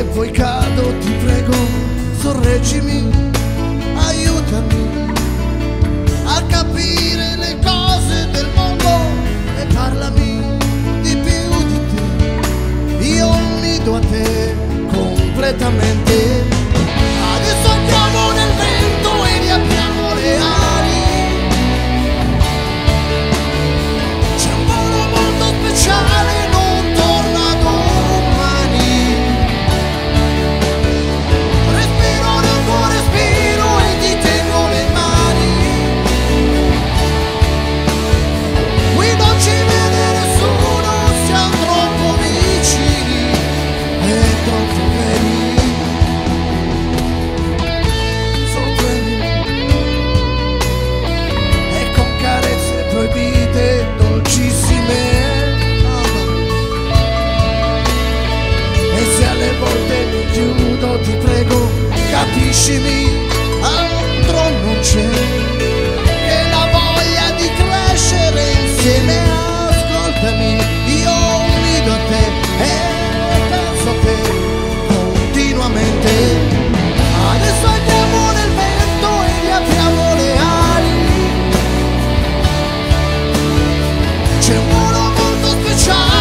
poi cado, ti prego, sorreggimi, aiutami a capire le cose del mondo e parlami di più di te. Io mi do a te completamente. Adesso andiamo nel vento e riapriamo le ali. C'è un volo molto speciale, non torna domani. Respiro nel tuo respiro e ti tengo le mani. Qui non ci vede nessuno, siamo troppo vicini e troppo veri. Proibite, dolcissime, e se alle volte mi chiudo, ti prego, capiscimi, altro non c'è che la voglia di crescere insieme. Ascoltami, io mi do a te e penso a te continuamente. Adesso andiamo nel vento e riapriamo le ali. C'è un volo molto speciale.